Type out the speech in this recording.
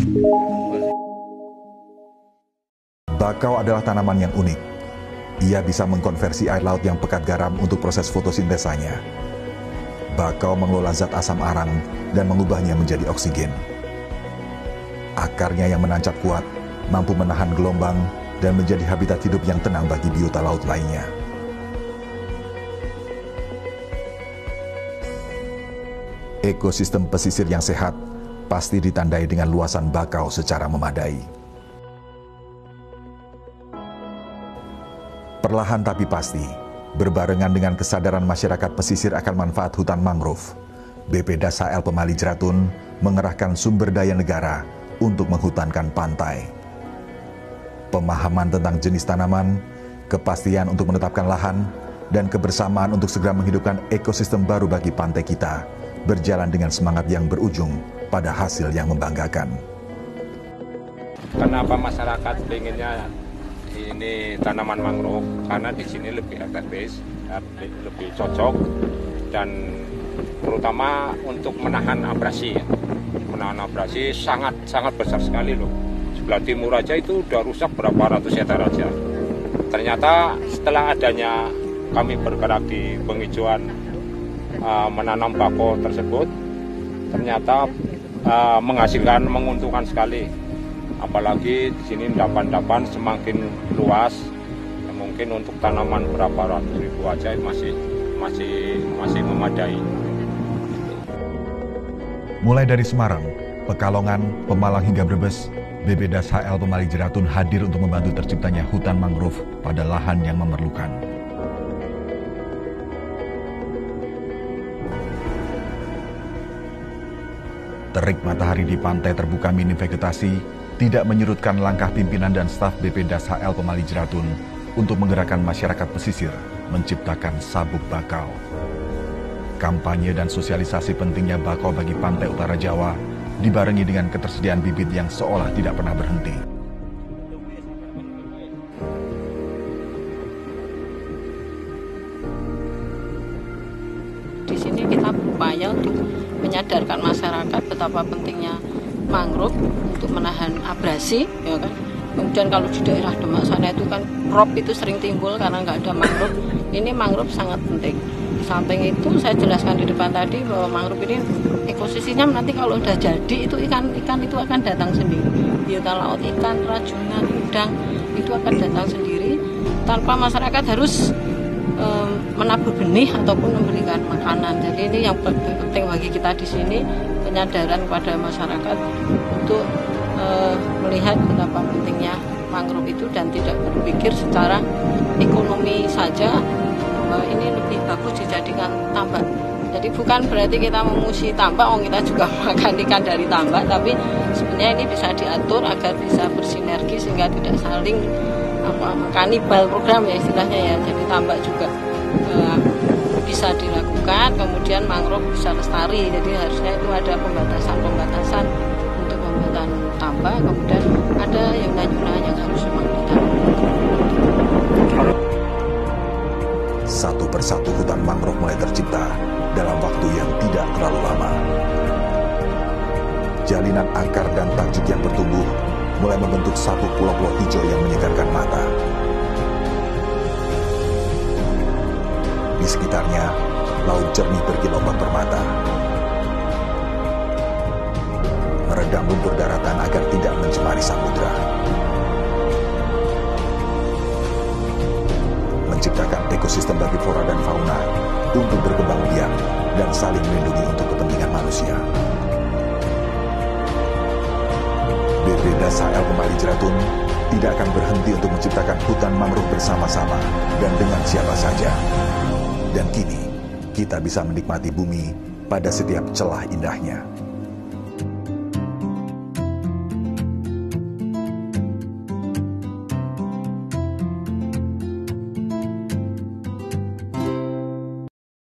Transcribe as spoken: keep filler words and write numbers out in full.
Bakau adalah tanaman yang unik. Ia bisa mengkonversi air laut yang pekat garam untuk proses fotosintesanya. Bakau mengelola zat asam arang dan mengubahnya menjadi oksigen. Akarnya yang menancap kuat, mampu menahan gelombang dan menjadi habitat hidup yang tenang bagi biota laut lainnya. Ekosistem pesisir yang sehat pasti ditandai dengan luasan bakau secara memadai. Perlahan tapi pasti, berbarengan dengan kesadaran masyarakat pesisir akan manfaat hutan mangrove, B P D A S H L Pemali Jeratun mengerahkan sumber daya negara untuk menghutankan pantai. Pemahaman tentang jenis tanaman, kepastian untuk menetapkan lahan, dan kebersamaan untuk segera menghidupkan ekosistem baru bagi pantai kita berjalan dengan semangat yang berujung pada hasil yang membanggakan. Kenapa masyarakat pengennya ini tanaman mangrove? Karena di sini lebih estetis, lebih cocok, dan terutama untuk menahan abrasi. Menahan abrasi sangat sangat besar sekali loh. Sebelah timur aja itu udah rusak berapa ratus hektar aja. Ternyata setelah adanya kami bergerak di penghijauan uh, menanam bakau tersebut, ternyata uh, menghasilkan, menguntungkan sekali. Apalagi di sini endapan-endapan semakin luas, ya mungkin untuk tanaman berapa ratus ribu aja masih masih masih memadai. Mulai dari Semarang, Pekalongan, Pemalang hingga Brebes, B P D A S H L Pemali Jeratun hadir untuk membantu terciptanya hutan mangrove pada lahan yang memerlukan. Terik matahari di pantai terbuka minim vegetasi tidak menyurutkan langkah pimpinan dan staf B P D A S H L Pemali Jeratun untuk menggerakkan masyarakat pesisir menciptakan sabuk bakau. Kampanye dan sosialisasi pentingnya bakau bagi pantai utara Jawa dibarengi dengan ketersediaan bibit yang seolah tidak pernah berhenti. Di sini kita berupaya untuk menyadarkan masyarakat betapa pentingnya mangrove untuk menahan abrasi, ya kan. Kemudian kalau di daerah Demak sana itu kan crop itu sering timbul karena nggak ada mangrove. Ini mangrove sangat penting. Di samping itu saya jelaskan di depan tadi bahwa mangrove ini ekosistemnya nanti kalau udah jadi itu ikan-ikan itu akan datang sendiri. Biota laut, ikan, rajungan, udang itu akan datang sendiri tanpa masyarakat harus um, menabur benih ataupun memberikan makanan. Jadi ini yang penting bagi kita di sini, penyadaran kepada masyarakat untuk uh, melihat betapa pentingnya mangrove itu dan tidak berpikir secara ekonomi saja. Ini lebih bagus dijadikan tambak. Jadi bukan berarti kita memushi tambak, oh kita juga makan ikan dari tambak, tapi sebenarnya ini bisa diatur agar bisa bersinergi sehingga tidak saling apa kanibal program ya istilahnya ya. Jadi tambak juga uh, bisa dilakukan, kemudian mangrove bisa lestari. Jadi harusnya itu ada pembatasan-pembatasan untuk pembuatan tambak, kemudian ada yuna-yuna yang harus memang ditanggung. Satu persatu hutan mangrove mulai tercipta dalam waktu yang tidak terlalu lama. Jalinan akar dan tajuk yang bertumbuh mulai membentuk satu pulau-pulau hijau yang menyegarkan mata. Di sekitarnya, laut jernih berkilometer permata. Meredam lumpur daratan agar tidak mencemari samudra. Menciptakan ekosistem bagi flora dan fauna untuk berkembang biak dan saling melindungi untuk kepentingan manusia. B P D A S H L Pemali Jeratun tidak akan berhenti untuk menciptakan hutan mangrove bersama-sama dan dengan siapa saja. Dan kini, kita bisa menikmati bumi pada setiap celah indahnya.